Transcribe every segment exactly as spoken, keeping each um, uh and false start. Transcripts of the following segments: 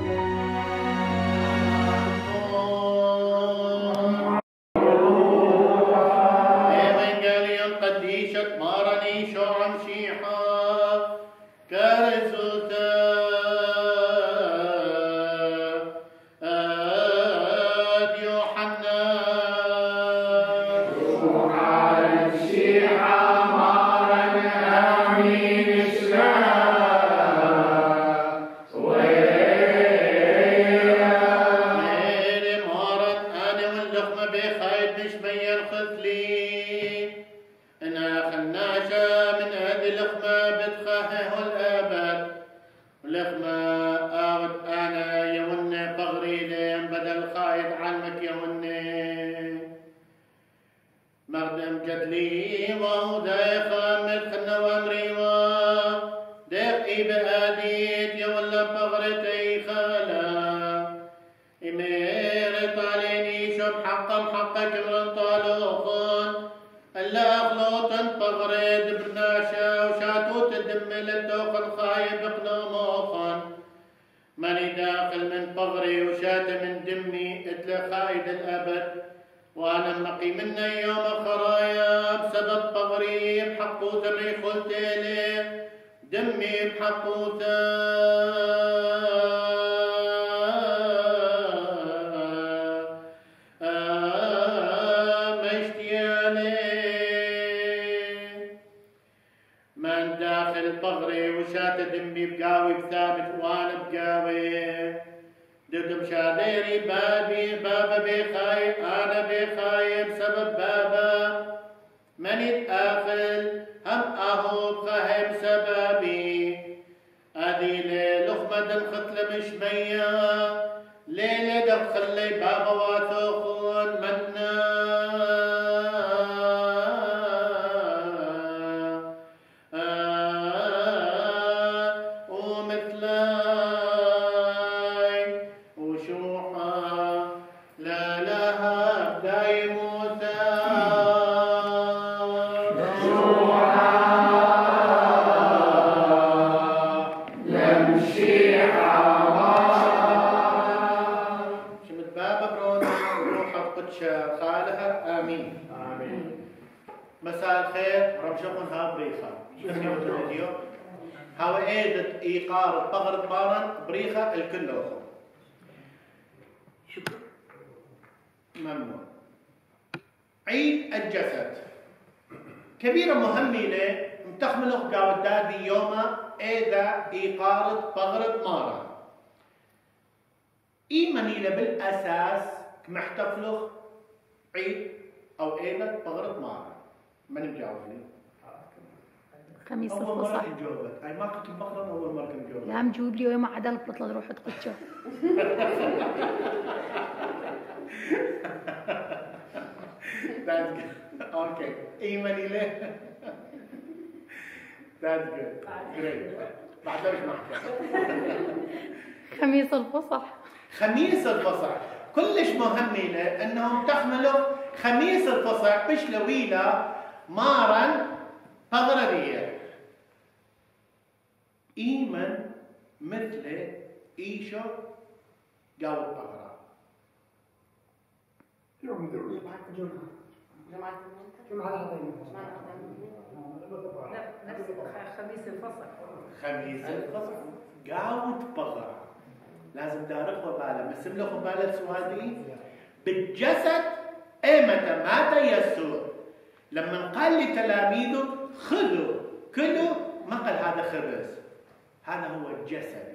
خميس الفصح. اي ما كنت مفكرة اول مرة كنت مجاوبة. لا مجوب لي وما عدل بطلع روح تقتشه. That's good. Okay. ايماني له. That's good. Great. بعد ايش نحكي؟ خميس الفصح. خميس الفصح كلش مهم له انهم تحملوا خميس الفصح بش لويلا مارا بغربية. ايمن مثل ايشو جاوب بغرا. يوم ذو جمعة جمعة جمعة نفس خميس الفصح. خميس الفصح جاوب بغرا. لازم دارخوا باله بس لكم باله السوادي بالجسد ايمتى مات يسوع لما قال لتلاميذه خذوا كلوا ما قال هذا خبز هذا هو الجسد.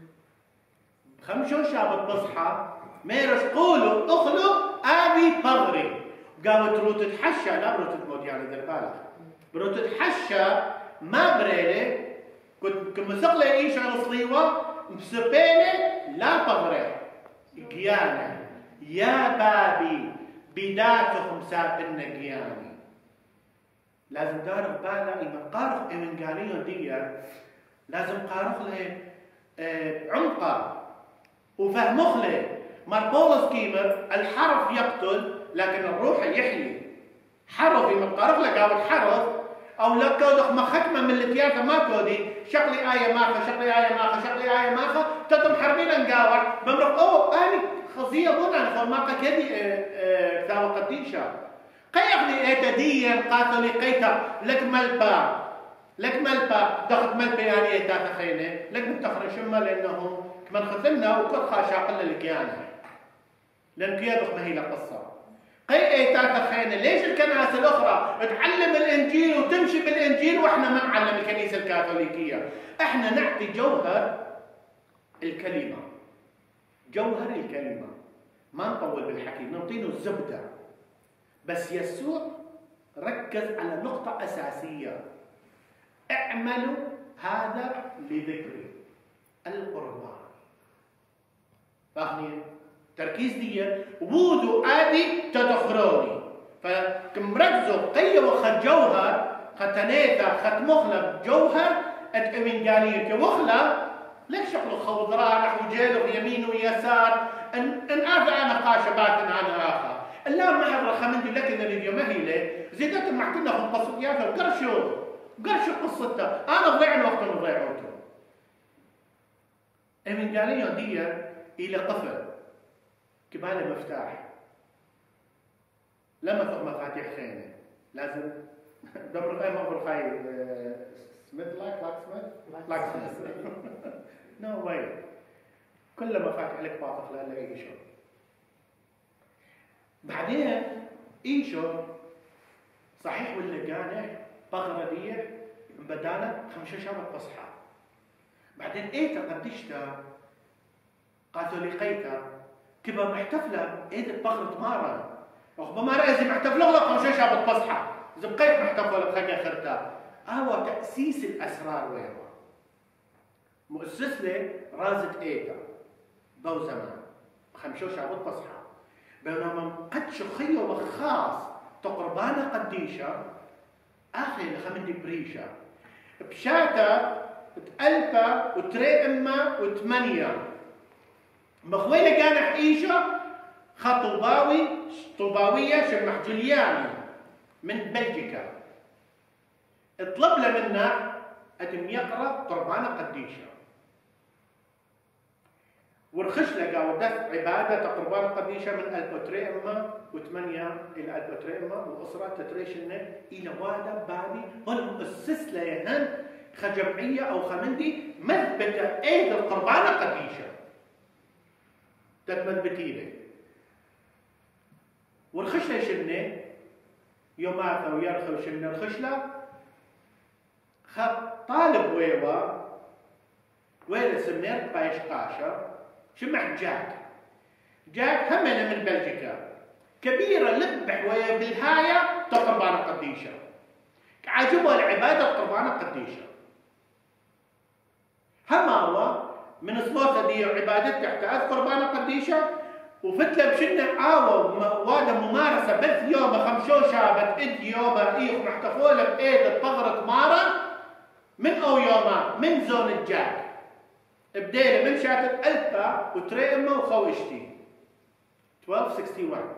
خمسون شابت بصحى ميرش قولوا اخلوا ابي بغري قالوا تروح تتحشى لا بروح تموت يعني ذا بالك بروح تتحشى ما بريله كنت كمسقله ايش على صليوه مسبيله لا بغري قيانه يا بابي بداتهم سابنا قياني. لازم تعرف بالا إما قارخ إيمنجاليون دي لازم قارخ له اه عمقه وفهمخ له مار بولس كيمر الحرف يقتل لكن الروح يحيي. حرف إما قارخ له قاول حرف أو لا كودخ ما ختمة من الثلاثة ما كودي شقلي آية ماخا شقلي آية ماخا شقلي آية ماخا تتم حربين نقاوع بمرق أوه أنا خزية بنا نخل ما كذي ثاو قديشة قيقني إيه تديم قاتل قيتا لك ملبا لك ملبا دخل ملبا يعني إيه تاتا خينة لك متخرج شما لأنه كمان خذلنا وكل خاشع قل الكيانة لأن كيادخ ما هي لقصة قي إيه تاتا خينة ليش الكنائس الأخرى تعلم الإنجيل وتمشي بالإنجيل وإحنا ما نعلم الكنيسة الكاثوليكية إحنا نعطي جوهر الكلمة جوهر الكلمة ما نطول بالحكي نعطينه الزبدة بس يسوع ركز على نقطة أساسية اعملوا هذا لذكري القربان فاهمين؟ تركيز دي وودو آدي تدخروني فكم ركزوا قية وخد جوهر ختنيتا خد مخلب جوهر اتأمين قاليك وخلب ليش شغله خضراء نحو جيله يمين ويسار ان ان ارجع انا قاشبات عن اخر لا ما حد رخمندي لك ان اليوم ما هي له زيدت معتنا في القصيات وقرشوا قرشوا قصتها انا ضيع الوقت وضيعوته امين قاليه دي الى قفل كباله مفتاح لما فوق مفاتيح خيمه لازم دبر خيمه ابو الخيل سميث لايك لايك سميث لايك سميث نو واي كل مفاتيح لك باطخ لا اي شيء بعدين ايشو صحيح ولا قانع بغرة دي بدالة خمسة شهر بصحى بعدين ايتا قدشتا قاتوليقيتا كبا محتفلة ايدت بغرة مارا رغم مارا اذا محتفلة غلق خمسة شهر بصحى اذا بقيت محتفلة بخيقة خرتا اهو تأسيس الاسرار ويهو مؤسس لي رازت ايتا ضو زمان خمسة شهر بصحى بينما قد شخية وخاص تقربانا قديشة أخي لخمدي بريشة بشاتا تألفة وتري إما وثمانية مخويلة كان حقيشة خطوباوي طوباوية شمح جولياني من بلجيكا اطلب له منا أتم يقرأ قربانا قديشة ورخش لقى ودف عبادة تقربان قديشة من ألف إما وثمانية إلى ألف إما وأسرة تتريشن إلى وادا بادي هون مؤسس ليهن خجمعية أو خمندي مثبتة إيد القربان قديشة تتمثبتي لي ورخش لشنة يوماثا ويرخى وشنة رخشلة خط طالب ويوا ويلا سمير بايش قاشة شمع جاك جاك همنا من بلجيكا كبيرة لبح ويا بالهاية تقربان قديشة عجبها العبادة قربان قديشة هماوة من صبوتها دي عبادة تحتاج قربان قديشة وفتلة بشنة عاوة وادا ممارسة بث يوم خمشوشة بتئد يوم إيخ محتفولة بإيد بغرة مارا من أو يوما من زون الجاك بدينا من شاتت ألفا وتري إما وخوشتي اثناشر واحد وستين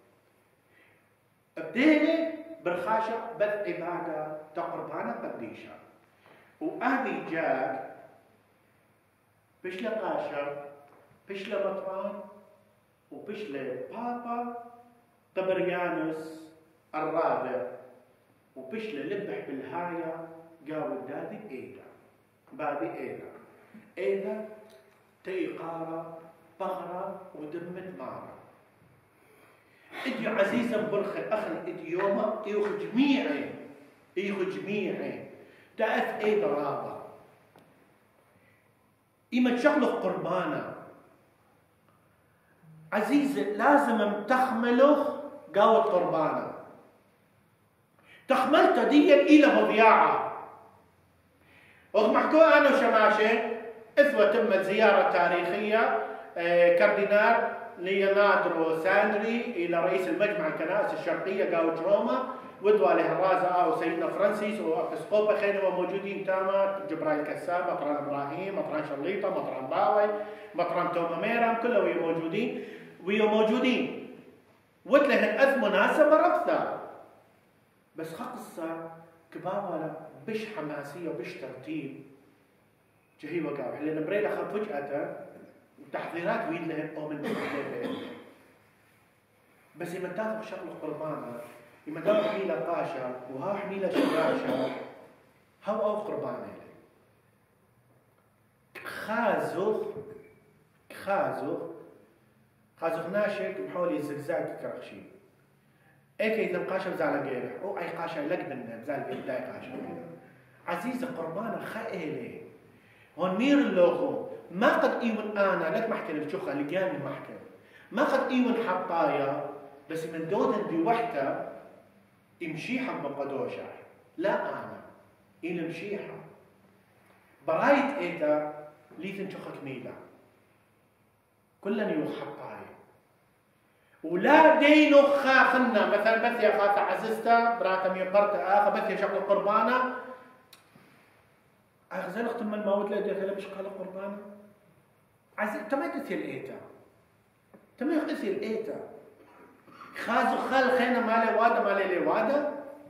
بدينا برخاشة بث عبادة تقربانا قديشة وأهدي جاك بش لقاشة بش لمطران وبش لبابا قبريانوس الرابع وبش للبح بالهاية قاود دادي إيدا بادي إيدا إيدا تيقارة بغرة ودمت مارة إدي عزيزا برخي أخل إدي يوما إيوخ جميعي إيوخ جميعي تأث إيدا رابا إما تشغلوا قربانا عزيزة لازم تخمله قاوة قربانا تخملت ديا إلى مضياعة ومحكوا أنا وشماشة إثوة تمت زيارة تاريخية كاردينال ليوناردو ساندري إلى رئيس المجمع الكنائس الشرقية قاوة روما ودوا له الرازة أو سيدنا فرانسيس وأبسقوبة خينوا موجودين تاما جبرائيل كساب مطران إبراهيم مطران شليطة مطران باوي مطران توما ميرام كلهم موجودين ويا موجودين وتلهن أذ مناسبة رقصة بس قصة كبابة بش حماسية وبش ترتيب جهي وقع لان بريلا خاف فجأة وتحضيرات ويد لهم او من الليل بس لما تاخذ شغله قربانه لما تاخذ حميله قاشة وها حميله شراشة هاو او قربانه خازوخ خازوخ خازوخ ناشك بحولي زقزاق كرخشي ايك اذا قاشة بزال غيره او اي قاشة لك منه بزال بيداي قاشة عزيزة قربانه خائلة هون مير اللوغو ما قد ايون انا لك محكي الشخة اللي قامي محكي ما قد ايون حطايا بس من دودن دي وحدة يمشيها بقدوشة لا انا إلى مشيها برايت ايتا ليثن شخك ميلا كلن يوحطاي ولا دينو خاخنا مثلا بس يا خاطة عززتا براتا ميقرتا اخا بس يا شغل قربانة اخزن اختم من الموت لا ديتا لا مش قال قربانة عزيز تما تسير ايتا تما يخسر ايتا خازو خال خينا مالي وادا مالي لي وادا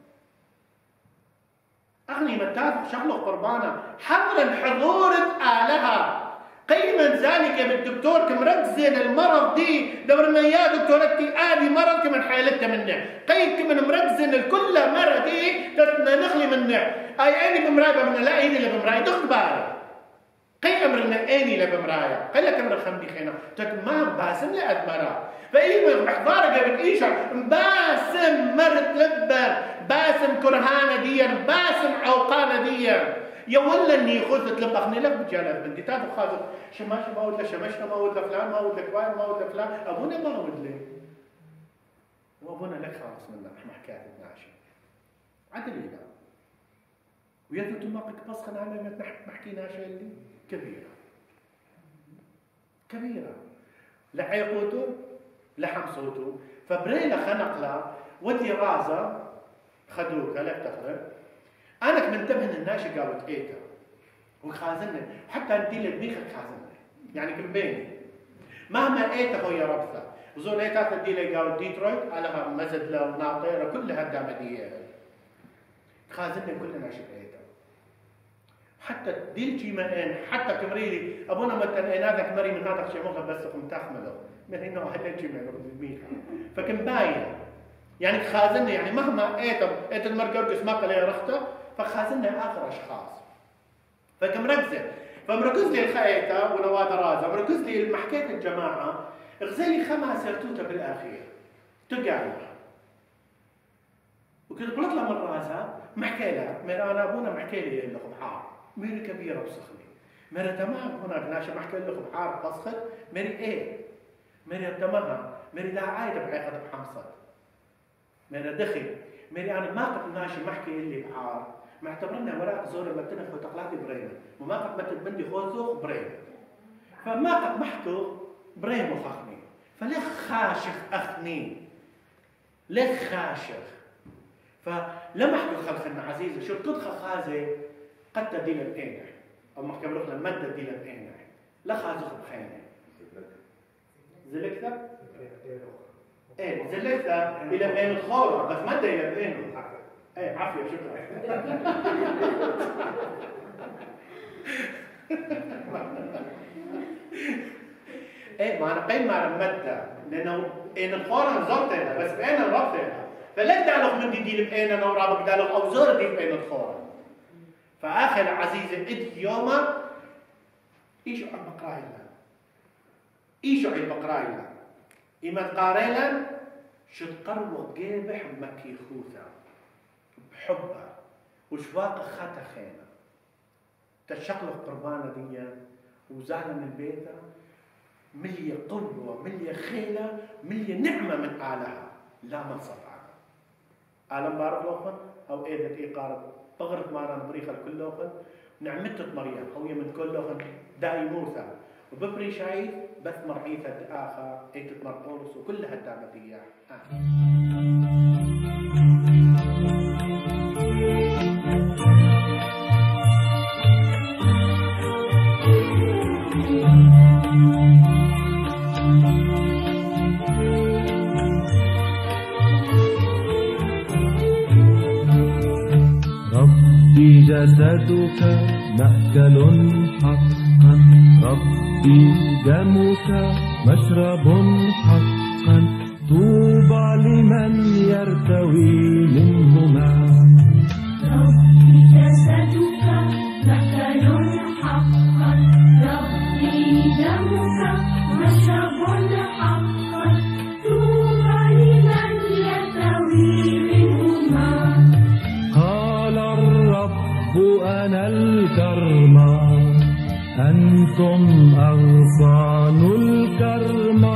أغني متاف شغله قربانة حضرا حضورة آلها قيما ذلك بالدكتور كمركزين المرض دي دورنا يا دكتورتي آدي مرض كمن حيلتها منه قيد كمن مركزين الكل مرض دي تتنا نخلي منه أي أيني بمراية من لا أيني لبمراية دخل باري قي أمرنا أيني لبمراية قيل لك أمر خمدي خينا تت ما باسم لأدمرا فإيه محضارة قبل إيشا باسم مرت لبر باسم كرهانة ديا باسم عوقانة ديا يا ولا اني خذت لبخني لك بجانب بنتي تاخذ خاذ شماش ما ود شمشنا ما ود فلان ما ود كوان ما ود فلان ابونا ما ود لي وابونا لك خلاص منا احنا حكايه ناشي عدل لا ويثبت ما قد بس خلينا ما حكينا شيء اللي كبيره كبيره لعيقوتو لحم صوته فبريلا خنقلا ودي رازا خدوك لا تخرب انا كنت منتبه ان الناشي قالت ايتا وخازننا حتى انت اللي بيخك خازننا يعني كل بيني مهما ايتا هو يا ربثا وزول ايتا تدي لي قالت ديترويت على مزدله وناطيره كلها دامديه خازننا كلنا ناشي ايتا حتى ديلتي ما حتى كمريلي ابونا مثلا انا هذا كمري من هذا الشيء مو بس تخم تحمله من هنا هلجي من فكم باين يعني خازننا يعني مهما ايتم ايت المرقرقس ما قال يا رخته فخازننا اخر اشخاص فكمركزه فمركز لي الخيطه ونواد رازه مركز لي محكيه الجماعه غزالي خمس سرتوته بالاخير تقعد وكنت قلت لها من راسها محكي لها مير انا ابونا محكي لي له بحار مير كبيره بسخني مير تمام هناك ناشا محكي له بحار بسخت مير ايه مير تمام مير لا عايده بعيقه بحمصه مير دخل ميري انا ما قد ناشي محكي اللي بحار معتبرنا وراء زور متنخ وتقلاتي بريمه وما قد متن بندي خوزوخ بريمه فما قد محكو بريمه خخني فليخ خاشخ اخني ليخ خاشخ فلما احكي خلخنا عزيزه شو تدخل خازه قد تدي للبينح او محكي بروخنا المده دي للبينح لا خازوخ بخينه زلكتك؟ ايه زلكتها الى بين الخورة بس ما الى بينه ايه عافية شكرا ايه ما انا قيم مع المدة لانه ان الخورة نزرتها بس بين الربطها فلا تعلق من دي دي بين انا ورابك تعلق او زور دي بين الخورة فاخر عزيزة ادي يوما ايشو عن بقرايلا ايشو عن بقرايلا إما تقاريلا شو تقربوا قيبح مكي خوثا بحبها وشواق خاتا خينا تشقلق قربانة دي وزعنا من البيت ملية قلوة ملية خيلة ملية نعمة من آلها لا من صفعها آلم بارك لوخن أو إيدة إيقارب بغرت ماران بريخة الكل لوخن نعمتت مريم هوية من كل لوخن داي موسى وببري شايف بس مرعيثة آخر ايتت مرقولس وكلها الدعمتية ربي جسدك مأكل حقا ربي دمك مشرب حقا طوبى لمن يرتوي منهما ربي جسدك مأكل حقا ربي دمك مشرب حقا طوبى لمن يرتوي منهما قال الرب أنا الكرمة أنتم أغصان الكرمة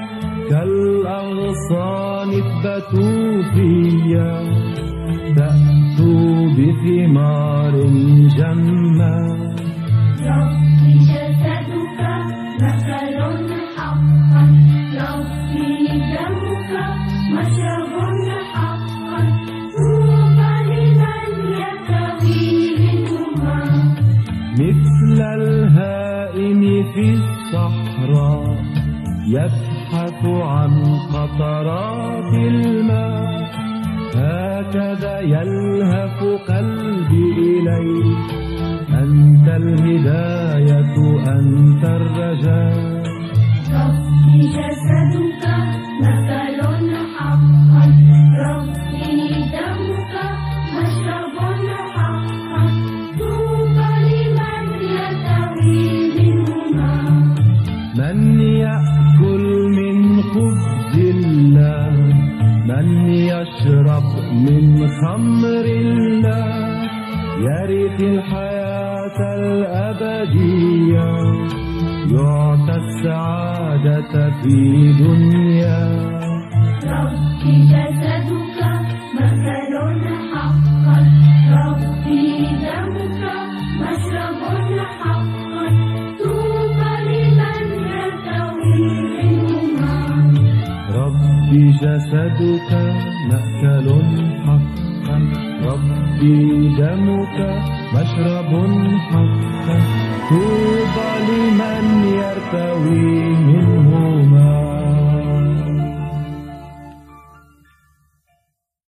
كالأغصان اثبتوا فيا تأتوا بثمار جمة ربي جسدك مأكل حقا ربي دمك مشرب حقا طوبى لمن يرتوي منهما مثل الهائم في الصحراء يبحث عن قطرات الماء هكذا يلهف قلبي إليك أنت الهداية أنت الرجاء ربي جسدك مأكل حقا ربي دمك مشرب حقا طوبى لمن يرتوي منهما من يأكل من خبز الله من يشرب من خمر الله يرث الحياة الأبدية يعطى السعادة في دنيا ربي جسدك مأكل حقا ربي دمك مشرب حقا طوبى لمن يرتوي منهما ربي جسدك مأكل حقا ربي دمك مشرب حقا طوبى لمن يرتوي